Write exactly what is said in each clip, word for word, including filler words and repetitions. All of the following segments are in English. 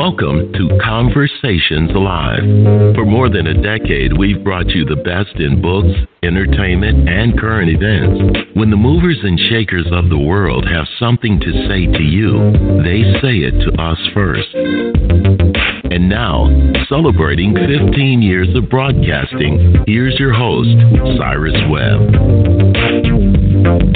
Welcome to Conversations Live. For more than a decade, we've brought you the best in books, entertainment, and current events. When the movers and shakers of the world have something to say to you, they say it to us first. And now, celebrating fifteen years of broadcasting, here's your host, Cyrus Webb.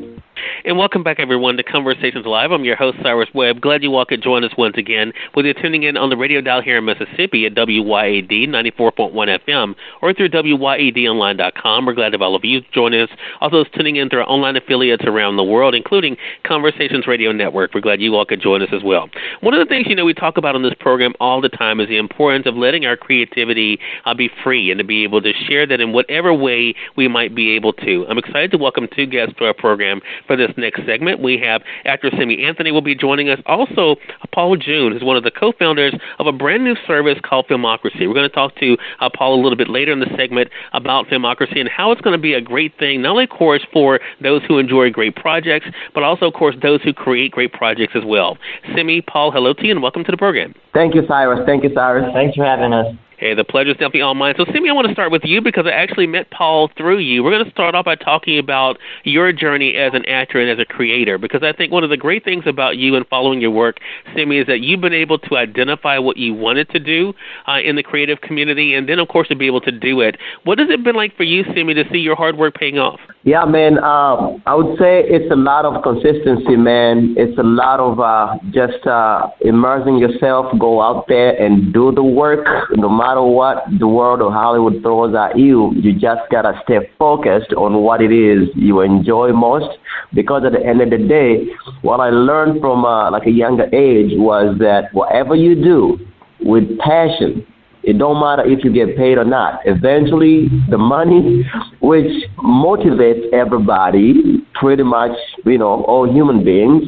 And welcome back, everyone, to Conversations Live. I'm your host, Cyrus Webb. Glad you all could join us once again, whether you're tuning in on the radio dial here in Mississippi at W Y A D ninety-four point one F M or through W Y A D online dot com. We're glad to have all of you join us. Also, those tuning in through our online affiliates around the world, including Conversations Radio Network. We're glad you all could join us as well. One of the things, you know, we talk about on this program all the time is the importance of letting our creativity uh, be free and to be able to share that in whatever way we might be able to. I'm excited to welcome two guests to our program for this next segment. We have actor Simi Anthony will be joining us. Also, Paul June is one of the co-founders of a brand new service called Filmocracy. We're going to talk to uh, Paul a little bit later in the segment about Filmocracy and how it's going to be a great thing, not only, of course, for those who enjoy great projects, but also, of course, those who create great projects as well. Simi, Paul, hello to you, and welcome to the program. Thank you, Cyrus. Thank you, Cyrus. Thanks for having us. Hey, the pleasure's definitely all mine. So, Simi, I want to start with you because I actually met Paul through you. We're going to start off by talking about your journey as an actor and as a creator, because I think one of the great things about you and following your work, Simi, is that you've been able to identify what you wanted to do uh, in the creative community and then, of course, to be able to do it. What has it been like for you, Simi, to see your hard work paying off? Yeah, man, uh, I would say it's a lot of consistency, man. It's a lot of uh, just uh, immersing yourself, go out there and do the work, no matter what the world of Hollywood throws at you. You just got to stay focused on what it is you enjoy most, because at the end of the day, what I learned from uh, like a younger age was that whatever you do with passion, it don't matter if you get paid or not. Eventually, the money, which motivates everybody, pretty much, you know, all human beings,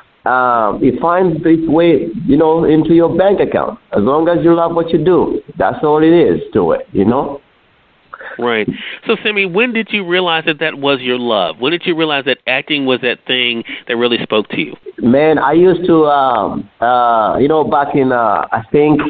uh, it finds its way, you know, into your bank account. As long as you love what you do, that's all it is to it, you know? Right. So, Simi, when did you realize that that was your love? When did you realize that acting was that thing that really spoke to you? Man, I used to, um, uh, you know, back in, uh, I think,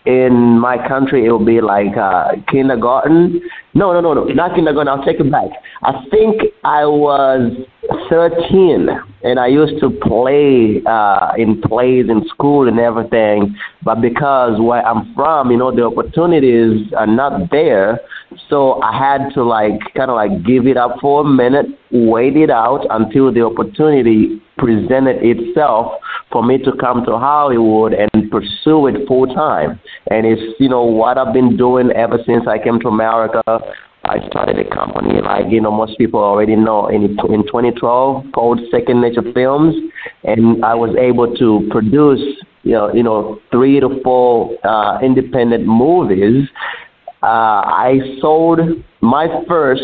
in my country, it would be like uh, kindergarten. No, no, no, no, not kindergarten. I'll take it back. I think I was thirteen, and I used to play uh, in plays in school and everything. But because where I'm from, you know, the opportunities are not there, so I had to like kind of like give it up for a minute, wait it out until the opportunity presented itself for me to come to Hollywood and pursue it full time. And it's, you know, what I've been doing ever since I came to America. I started a company, like, you know, most people already know, in in twenty twelve called Second Nature Films, and I was able to produce, you know, you know, three to four uh, independent movies. Uh, I sold my first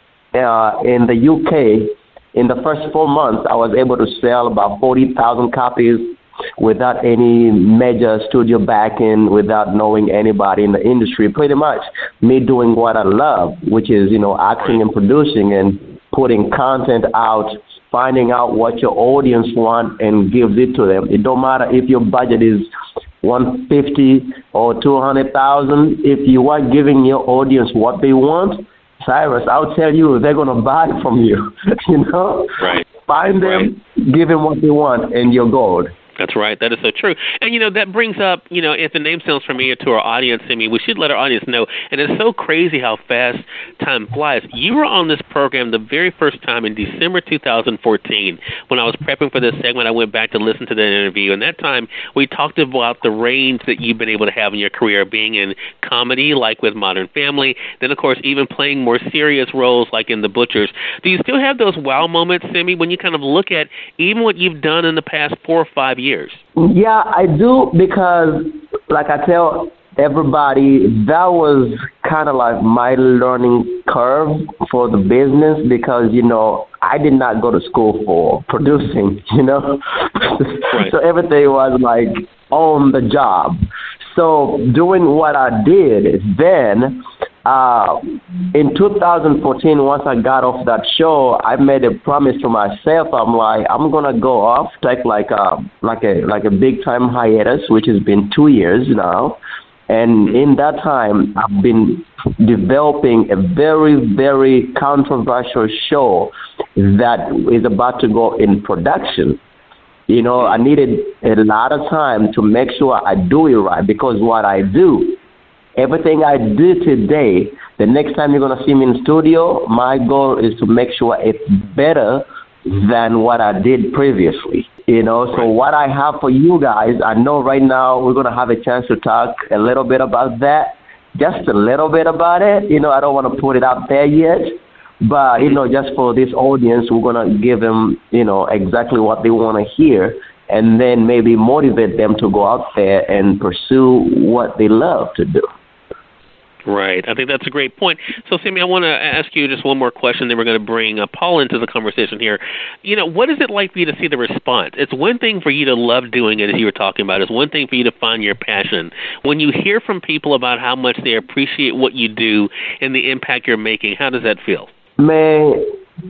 uh, in the U K. In the first four months, I was able to sell about forty thousand copies without any major studio backing, without knowing anybody in the industry. Pretty much me doing what I love, which is, you know, acting and producing and putting content out, finding out what your audience want and gives it to them. It don't matter if your budget is one hundred fifty thousand or two hundred thousand. If you are giving your audience what they want, Cyrus, I'll tell you, they're going to buy from you, you know? Right. Find them, right. Give them what they want, and you're gold. That's right. That is so true. And, you know, that brings up, you know, if the name sounds familiar to our audience, I mean, we should let our audience know. And it's so crazy how fast time flies. You were on this program the very first time in December two thousand fourteen. When I was prepping for this segment, I went back to listen to that interview. And that time we talked about the range that you've been able to have in your career, being in comedy, like with Modern Family, then, of course, even playing more serious roles like in The Butchers. Do you still have those wow moments, Simi, when you kind of look at even what you've done in the past four or five years? Yeah, I do, because like I tell everybody, that was kind of like my learning curve for the business, because, you know, I did not go to school for producing, you know. Right. So everything was like on the job. So doing what I did then, uh, in two thousand fourteen, once I got off that show, I made a promise to myself. I'm like, I'm gonna go off, take like a like a like a big time hiatus, which has been two years now. And in that time, I've been developing a very, very controversial show that is about to go in production. You know, I needed a lot of time to make sure I do it right, because what I do, everything I do today, the next time you're going to see me in studio, my goal is to make sure it's better than what I did previously. You know, so what I have for you guys, I know right now we're going to have a chance to talk a little bit about that, just a little bit about it. You know, I don't want to put it out there yet, but, you know, just for this audience, we're going to give them, you know, exactly what they want to hear, and then maybe motivate them to go out there and pursue what they love to do. Right. I think that's a great point. So, Sammy, I want to ask you just one more question, then we're going to bring uh, Paul into the conversation here. You know, what is it like for you to see the response? It's one thing for you to love doing it, as you were talking about. It's one thing for you to find your passion. When you hear from people about how much they appreciate what you do and the impact you're making, how does that feel? Man,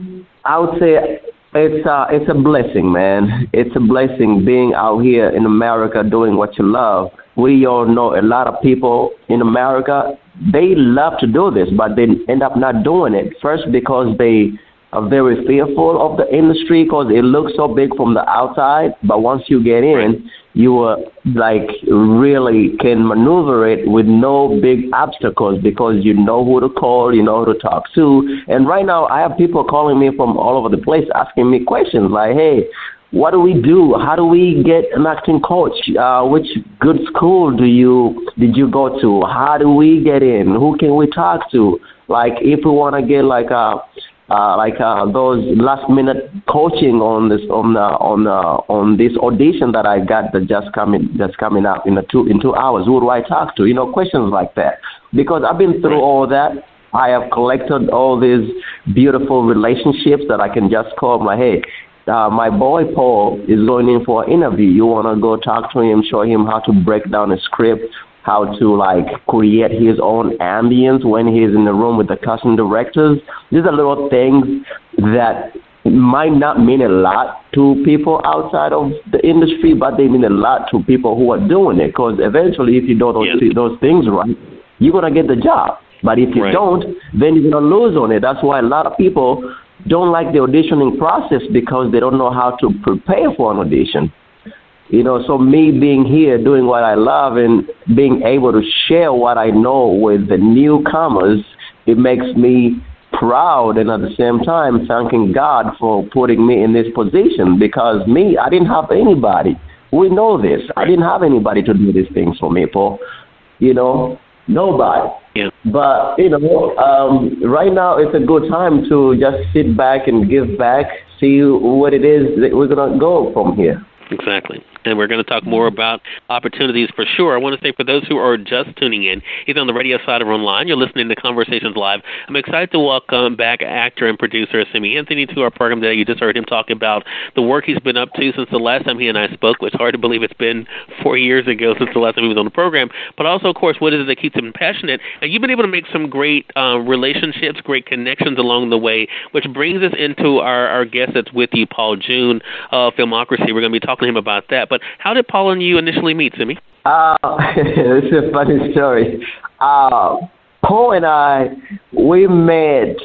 I would say it's uh, it's a blessing, man. It's a blessing being out here in America doing what you love. We all know a lot of people in America, they love to do this, but they end up not doing it. First, because they are very fearful of the industry, because it looks so big from the outside. But once you get in, you uh, like really can maneuver it with no big obstacles, because you know who to call, you know who to talk to. And right now, I have people calling me from all over the place asking me questions like, hey, what do we do? How do we get an acting coach? Uh, which good school do you did you go to? How do we get in? Who can we talk to? Like, if we want to get like a uh, like uh, those last minute coaching on this on the on uh, on this audition that I got that just coming just coming up in a two in two hours. Who do I talk to? You know, questions like that. Because I've been through all that. I have collected all these beautiful relationships that I can just call my hey. Uh, my boy Paul is going in for an interview. You want to go talk to him, show him how to break down a script, how to like create his own ambience when he's in the room with the casting directors. These are little things that might not mean a lot to people outside of the industry, but they mean a lot to people who are doing it. Because eventually, if you do those, yeah. those things right, you're going to get the job. But if you right. don't, then you're going to lose on it. That's why a lot of people don't like the auditioning process, because they don't know how to prepare for an audition. You know, so me being here, doing what I love, and being able to share what I know with the newcomers, it makes me proud, and at the same time thanking God for putting me in this position, because me, I didn't have anybody. We know this. I didn't have anybody to do these things for me, Paul. You know, nobody. Yeah. But, you know, um, right now it's a good time to just sit back and give back, see what it is that we're going to go from here. Exactly. And we're going to talk more about opportunities for sure. I want to say, for those who are just tuning in, either on the radio side or online, you're listening to Conversations Live. I'm excited to welcome back actor and producer Sammy Anthony to our program today. You just heard him talk about the work he's been up to since the last time he and I spoke. It's hard to believe it's been four years ago since the last time he was on the program. But also, of course, what is it that keeps him passionate? And you've been able to make some great uh, relationships, great connections along the way, which brings us into our, our guest that's with you, Paul June of Filmocracy. We're going to be talking to him about that. But how did Paul and you initially meet, Simi? Uh, it's a funny story. Uh, Paul and I, we met,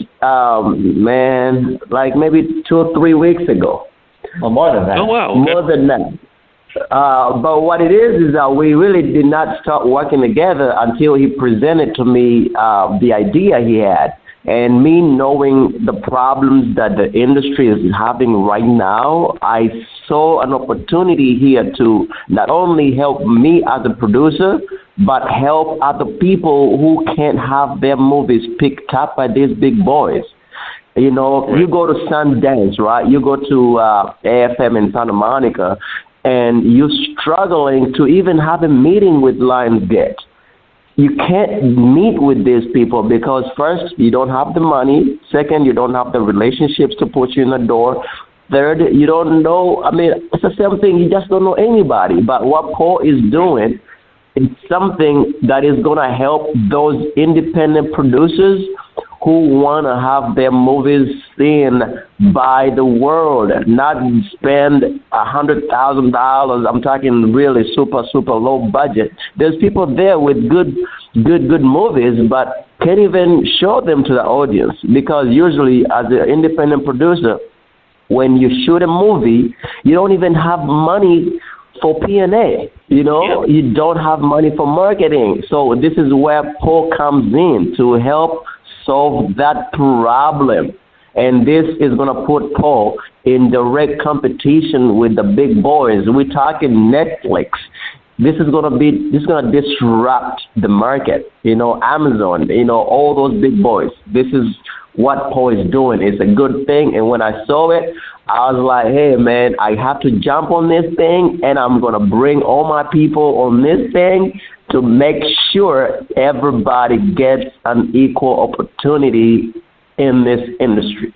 um, man, like maybe two or three weeks ago. Or more than that. Oh, wow. Okay. More than that. Uh, but what it is is that we really did not start working together until he presented to me uh, the idea he had. And me knowing the problems that the industry is having right now, I saw an opportunity here to not only help me as a producer, but help other people who can't have their movies picked up by these big boys. You know, you go to Sundance, right? You go to uh, A F M in Santa Monica, and you're struggling to even have a meeting with Lionsgate. You can't meet with these people because, first, you don't have the money. Second, you don't have the relationships to put you in the door. Third, you don't know. I mean, it's the same thing. You just don't know anybody. But what Paul is doing, it's something that is going to help those independent producers who want to have their movies seen by the world, not spend a hundred thousand dollars. I'm talking really super, super low budget. There's people there with good, good, good movies, but can't even show them to the audience, because usually as an independent producer, when you shoot a movie, you don't even have money for P and A. You know, yeah. You don't have money for marketing. So this is where Paul comes in to help solve that problem. And this is going to put Paul in direct competition with the big boys. We're talking Netflix. This is going to be, this is going to disrupt the market. You know, Amazon, you know, all those big boys. This is what Paul is doing. It's a good thing. And when I saw it, I was like, hey, man, I have to jump on this thing, and I'm going to bring all my people on this thing to make sure everybody gets an equal opportunity in this industry.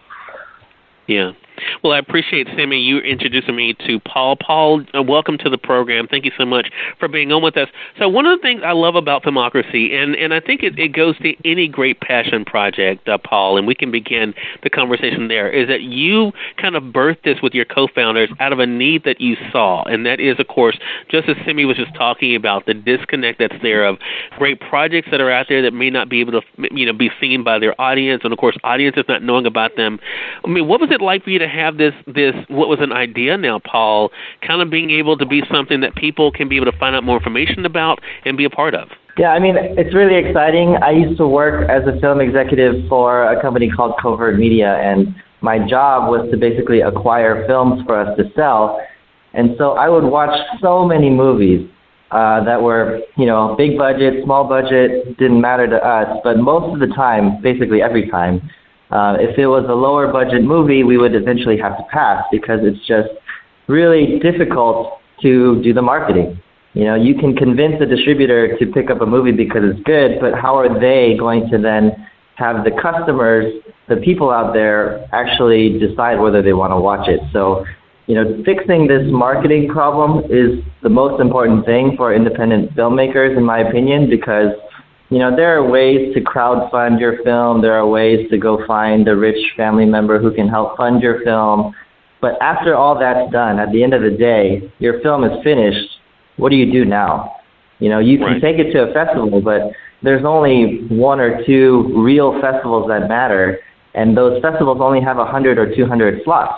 Yeah. Well, I appreciate, Sammy, you introducing me to Paul. Paul, uh, welcome to the program. Thank you so much for being on with us. So one of the things I love about Filmocracy, and, and I think it, it goes to any great passion project, uh, Paul, and we can begin the conversation there, is that you kind of birthed this with your co-founders out of a need that you saw, and that is, of course, just as Sammy was just talking about, the disconnect that's there of great projects that are out there that may not be able to, you know, be seen by their audience, and, of course, audiences not knowing about them. I mean, what was it like for you to have this, this what was an idea now, Paul, kind of being able to be something that people can be able to find out more information about and be a part of? Yeah, I mean, it's really exciting. I used to work as a film executive for a company called Covert Media, and my job was to basically acquire films for us to sell. And so I would watch so many movies uh, that were, you know, big budget, small budget, didn't matter to us. But most of the time, basically every time, Uh, if it was a lower budget movie, we would eventually have to pass, because it's just really difficult to do the marketing. You know, you can convince a distributor to pick up a movie because it's good, but how are they going to then have the customers, the people out there, actually decide whether they want to watch it? So, you know, fixing this marketing problem is the most important thing for independent filmmakers, in my opinion, because you know, there are ways to crowdfund your film. There are ways to go find a rich family member who can help fund your film. But after all that's done, at the end of the day, your film is finished. What do you do now? You know, you can right. take it to a festival, but there's only one or two real festivals that matter, and those festivals only have one hundred or two hundred slots.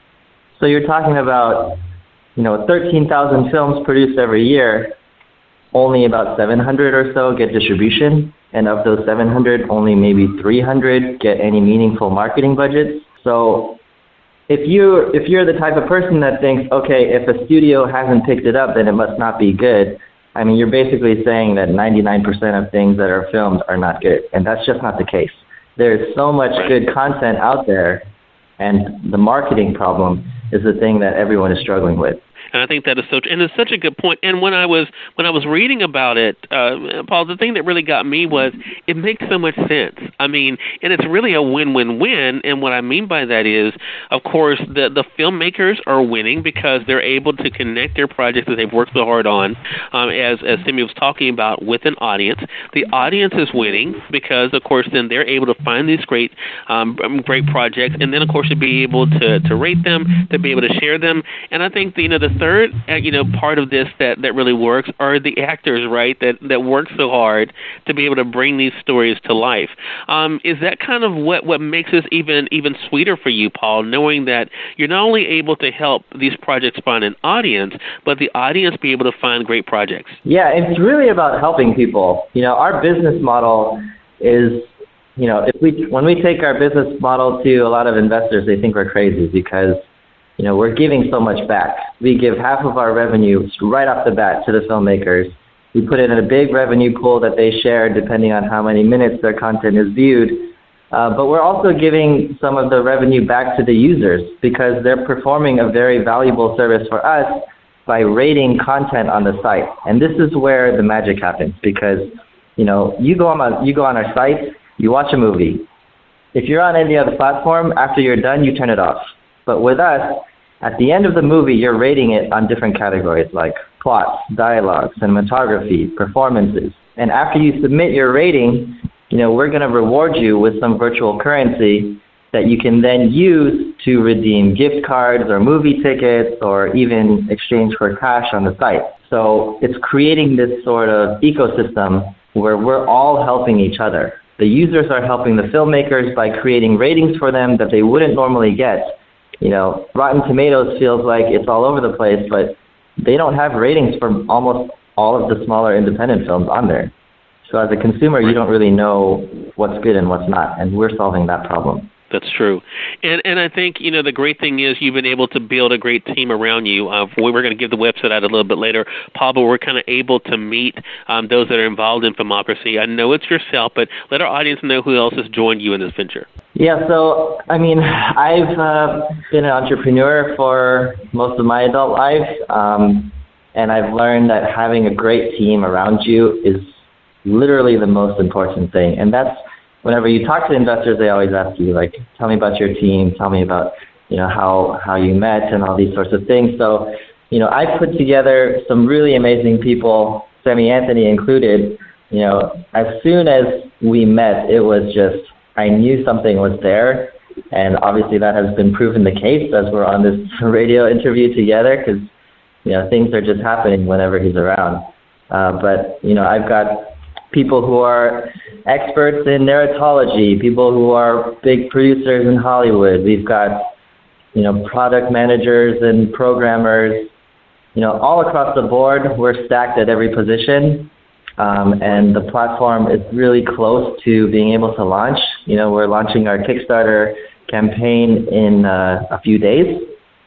So you're talking about, you know, thirteen thousand films produced every year. Only about seven hundred or so get distribution, and of those seven hundred, only maybe three hundred get any meaningful marketing budgets. So if you if you're the type of person that thinks, okay, if a studio hasn't picked it up, then it must not be good, I mean, you're basically saying that ninety-nine percent of things that are filmed are not good, and that's just not the case. There's so much good content out there, and the marketing problem is the thing that everyone is struggling with. And I think that is so, and it's such a good point. And when I was when I was reading about it, uh, Paul, the thing that really got me was it makes so much sense. I mean, and it's really a win-win-win. And what I mean by that is, of course, the the filmmakers are winning because they're able to connect their projects that they've worked so hard on, um, as as Timmy was talking about, with an audience. The audience is winning because, of course, then they're able to find these great um, great projects, and then, of course, to be able to to rate them, to be able to share them. And I think the, you know the third, uh, you know, part of this that, that really works are the actors, right, that, that work so hard to be able to bring these stories to life. Um, is that kind of what, what makes this even even sweeter for you, Paul, knowing that you're not only able to help these projects find an audience, but the audience be able to find great projects? Yeah, it's really about helping people. You know, our business model is, you know, if we when we take our business model to a lot of investors, they think we're crazy because, you know, we're giving so much back. We give half of our revenue right off the bat to the filmmakers. We put it in a big revenue pool that they share depending on how many minutes their content is viewed. Uh, but we're also giving some of the revenue back to the users because they're performing a very valuable service for us by rating content on the site. And this is where the magic happens because, you know, you go on a, you go on our site, you watch a movie. If you're on any other platform, after you're done, you turn it off. But with us, at the end of the movie, you're rating it on different categories like plots, dialogue, cinematography, performances. And after you submit your rating, you know, we're going to reward you with some virtual currency that you can then use to redeem gift cards or movie tickets or even exchange for cash on the site. So it's creating this sort of ecosystem where we're all helping each other. The users are helping the filmmakers by creating ratings for them that they wouldn't normally get. You know, Rotten Tomatoes feels like it's all over the place, but they don't have ratings for almost all of the smaller independent films on there. So as a consumer, you don't really know what's good and what's not, and we're solving that problem. That's true. And and I think, you know, the great thing is you've been able to build a great team around you. Uh, we're going to give the website out a little bit later, Paul, but we're kind of able to meet um, those that are involved in Filmocracy. I know it's yourself, but let our audience know who else has joined you in this venture. Yeah, so, I mean, I've uh, been an entrepreneur for most of my adult life, um, and I've learned that having a great team around you is literally the most important thing. And that's whenever you talk to investors, they always ask you, like, tell me about your team, tell me about, you know, how, how you met and all these sorts of things. So, you know, I put together some really amazing people, Sammy Anthony included. You know, as soon as we met, it was just, I knew something was there. And obviously that has been proven the case as we're on this radio interview together because, you know, things are just happening whenever he's around. Uh, but, you know, I've got people who are experts in narratology, people who are big producers in Hollywood. We've got, you know, product managers and programmers, you know, all across the board. We're stacked at every position. Um, and the platform is really close to being able to launch. You know, we're launching our Kickstarter campaign in uh, a few days.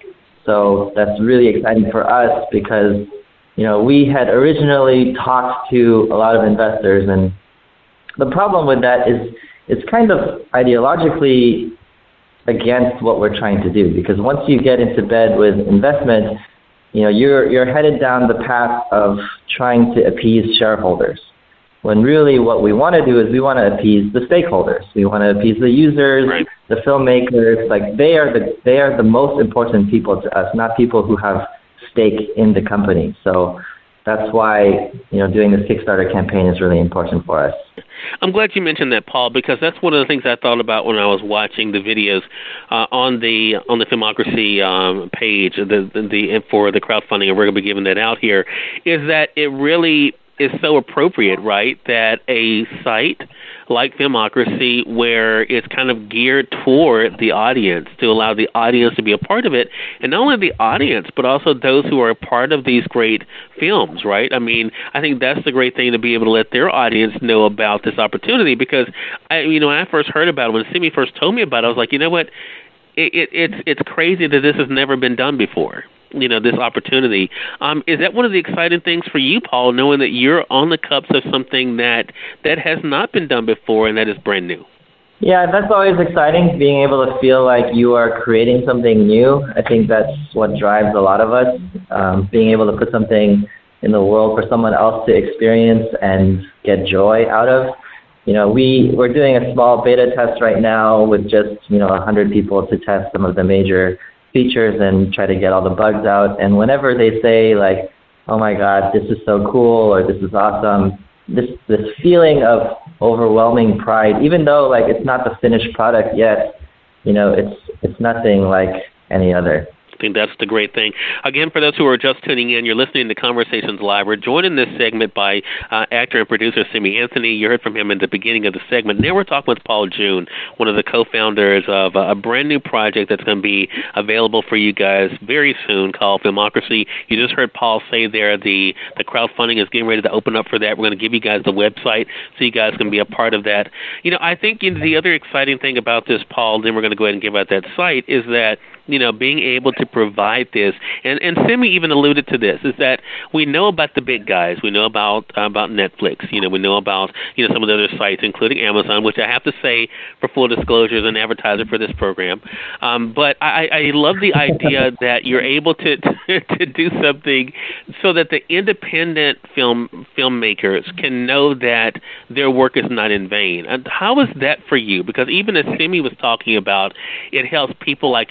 So that's really exciting for us because, you know, we had originally talked to a lot of investors, and the problem with that is it's kind of ideologically against what we're trying to do, because once you get into bed with investment, you know, you're you're headed down the path of trying to appease shareholders, when really what we want to do is we want to appease the stakeholders. We want to appease the users, right, the filmmakers. Like they are the they are the most important people to us, not people who have stake in the company. So that's why, you know, doing this Kickstarter campaign is really important for us. I'm glad you mentioned that, Paul, because that's one of the things I thought about when I was watching the videos uh, on the on the Filmocracy um, page, the, the the for the crowdfunding, and we're going to be giving that out here, is that it really is so appropriate, right, that a site like Filmocracy, where it's kind of geared toward the audience, to allow the audience to be a part of it, and not only the audience, but also those who are a part of these great films, right? I mean, I think that's the great thing, to be able to let their audience know about this opportunity, because, I, you know, when I first heard about it, when Simi first told me about it, I was like, you know what, it, it, it's it's crazy that this has never been done before. You know, this opportunity. Um, is that one of the exciting things for you, Paul, knowing that you're on the cups of something that that has not been done before and that is brand new? Yeah, that's always exciting, being able to feel like you are creating something new. I think that's what drives a lot of us, um, being able to put something in the world for someone else to experience and get joy out of. You know, we, we're doing a small beta test right now with just, you know, one hundred people to test some of the major features and try to get all the bugs out. And whenever they say, like, oh my God, this is so cool, or this is awesome, this this feeling of overwhelming pride, even though, like, it's not the finished product yet, you know, it's it's nothing like any other. I think that's the great thing. Again, for those who are just tuning in, you're listening to Conversations Live. We're joined in this segment by uh, actor and producer Simi Anthony. You heard from him in the beginning of the segment. Now we're talking with Paul June, one of the co-founders of uh, a brand new project that's going to be available for you guys very soon, called Filmocracy. You just heard Paul say there the, the crowdfunding is getting ready to open up for that. We're going to give you guys the website so you guys can be a part of that. You know, I think you know, the other exciting thing about this, Paul, then we're going to go ahead and give out that site, is that, you know, being able to provide this, and, and Simi even alluded to this, is that we know about the big guys. We know about uh, about Netflix. You know, we know about, you know, some of the other sites, including Amazon, which I have to say, for full disclosure, is an advertiser for this program. Um, but I, I love the idea that you're able to, to to do something so that the independent film filmmakers can know that their work is not in vain. And how is that for you? Because even as Simi was talking about, it helps people like himself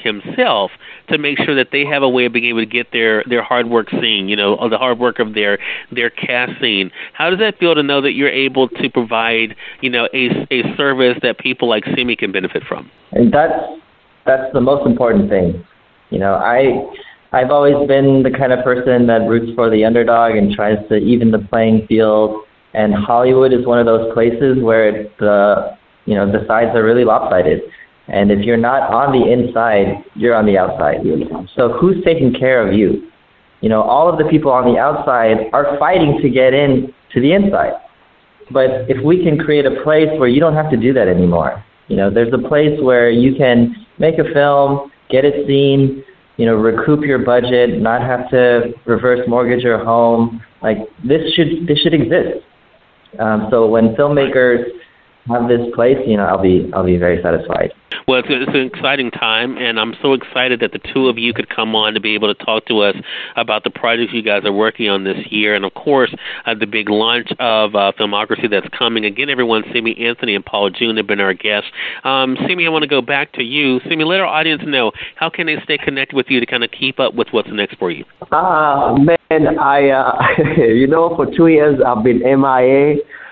themselves to make sure that they have a way of being able to get their, their hard work seen, you know, or the hard work of their their cast seen. How does that feel to know that you're able to provide, you know, a, a service that people like Simi can benefit from? And that's that's the most important thing. You know, I I've always been the kind of person that roots for the underdog and tries to even the playing field. And Hollywood is one of those places where the you know the sides are really lopsided. And if you're not on the inside, you're on the outside. So who's taking care of you? You know, all of the people on the outside are fighting to get in to the inside. But if we can create a place where you don't have to do that anymore, you know, there's a place where you can make a film, get it seen, you know, recoup your budget, not have to reverse mortgage your home. Like this should this should exist. Um, so when filmmakers have this place, you know, I'll be I'll be very satisfied. Well, it's, it's an exciting time, and I'm so excited that the two of you could come on to be able to talk to us about the projects you guys are working on this year, and of course, uh, the big launch of uh, Filmocracy that's coming. Again, everyone, Simi Anthony and Paul June have been our guests. Um, Simi, I want to go back to you. Simi, let our audience know, how can they stay connected with you to kind of keep up with what's next for you? Ah, uh, man, I, uh, you know, for two years I've been M I A.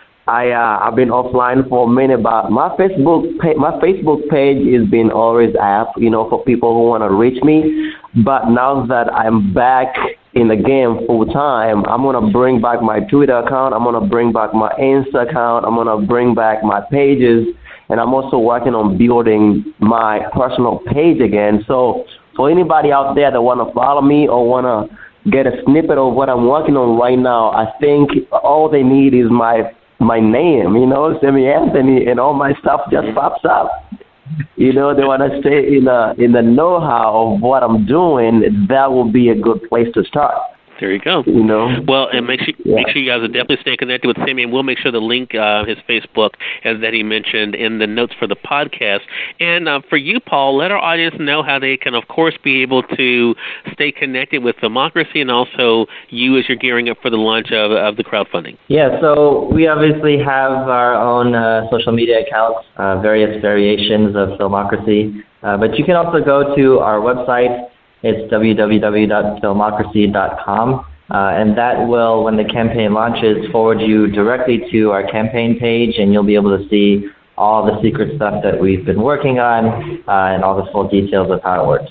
I uh, I've been offline for a minute, but my Facebook page, my Facebook page has been always up, you know, for people who want to reach me. But now that I'm back in the game full time, I'm gonna bring back my Twitter account. I'm gonna bring back my Insta account. I'm gonna bring back my pages, and I'm also working on building my personal page again. So for anybody out there that wanna follow me or wanna get a snippet of what I'm working on right now, I think all they need is my my name, you know, Simi Anthony, and all my stuff just pops up. You know, they want to stay in the in the know-how of what I'm doing. That will be a good place to start. There you go. You know. Well, and make sure yeah. make sure you guys are definitely staying connected with Simi, and we'll make sure the link, uh, his Facebook, as that he mentioned in the notes for the podcast. And uh, for you, Paul, let our audience know how they can, of course, be able to stay connected with Filmocracy, and also you as you're gearing up for the launch of, of the crowdfunding. Yeah, so we obviously have our own uh, social media accounts, uh, various variations of Filmocracy, uh, but you can also go to our website. It's w w w dot filmocracy dot com, uh, and that will, when the campaign launches, forward you directly to our campaign page, and you'll be able to see all the secret stuff that we've been working on uh, and all the full details of how it works.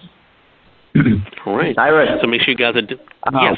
All right. Cyrus, so make sure you guys are... D- uh, yes.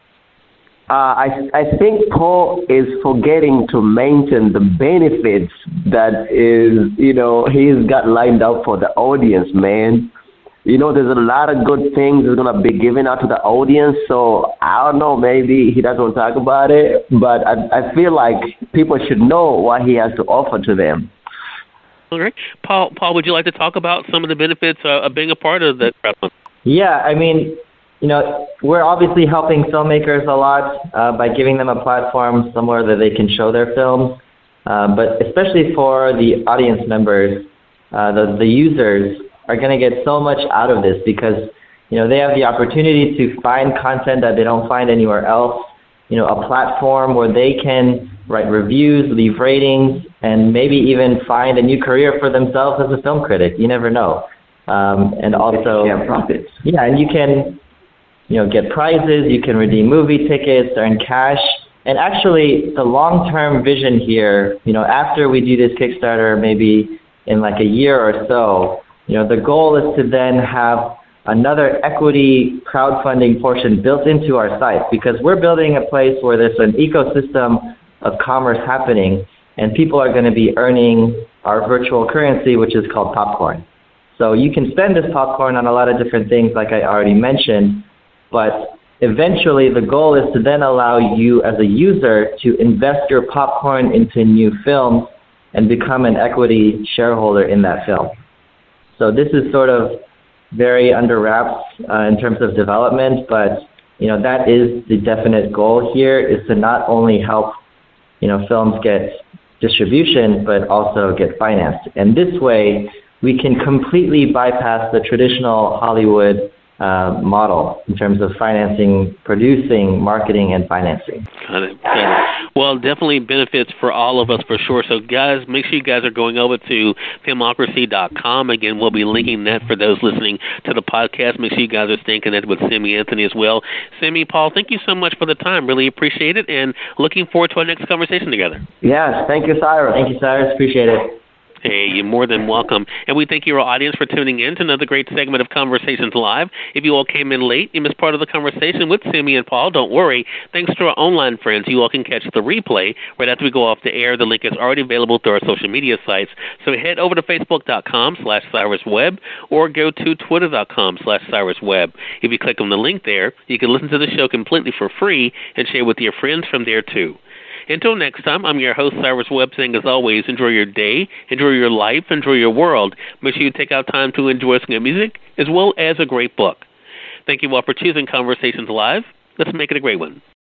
Uh, I I think Paul is forgetting to mention the benefits that is, you know, he's got lined up for the audience, man. You know, there's a lot of good things he's going to be giving out to the audience, so I don't know, maybe he doesn't want to talk about it, but I, I feel like people should know what he has to offer to them. All right. Paul, Paul, would you like to talk about some of the benefits uh, of being a part of the crowdfunding? Yeah, I mean, you know, we're obviously helping filmmakers a lot uh, by giving them a platform somewhere that they can show their films, uh, but especially for the audience members, uh, the, the users, are going to get so much out of this because, you know, they have the opportunity to find content that they don't find anywhere else, you know, a platform where they can write reviews, leave ratings, and maybe even find a new career for themselves as a film critic. You never know. Um, and also, yeah, profits. Yeah, and you can, you know, get prizes, you can redeem movie tickets, earn cash. And actually, the long-term vision here, you know, after we do this Kickstarter, maybe in like a year or so, you know, the goal is to then have another equity crowdfunding portion built into our site because we're building a place where there's an ecosystem of commerce happening and people are going to be earning our virtual currency, which is called popcorn. So you can spend this popcorn on a lot of different things like I already mentioned, but eventually the goal is to then allow you as a user to invest your popcorn into new films and become an equity shareholder in that film. So this is sort of very under wraps uh, in terms of development, but you know that is the definite goal here is to not only help you know films get distribution, but also get financed. And this way, we can completely bypass the traditional Hollywood uh, model in terms of financing, producing, marketing, and financing. Got it. Got it. Well, definitely benefits for all of us for sure. So, guys, make sure you guys are going over to filmocracy dot com. Again, we'll be linking that for those listening to the podcast. Make sure you guys are staying connected with Simi Anthony as well. Simi, Paul, thank you so much for the time. Really appreciate it, and looking forward to our next conversation together. Yes, thank you, Cyrus. Thank you, Cyrus. Appreciate it. Hey, you're more than welcome. And we thank your audience for tuning in to another great segment of Conversations Live. If you all came in late, you missed part of the conversation with Simi and Paul. Don't worry. Thanks to our online friends, you all can catch the replay right after we go off the air. The link is already available through our social media sites. So head over to facebook.com slash Cyrus Webb or go to twitter.com slash Cyrus Webb. If you click on the link there, you can listen to the show completely for free and share with your friends from there too. Until next time, I'm your host, Cyrus Webb, saying as always, enjoy your day, enjoy your life, enjoy your world. Make sure you take out time to enjoy some good music as well as a great book. Thank you all for choosing Conversations Live. Let's make it a great one.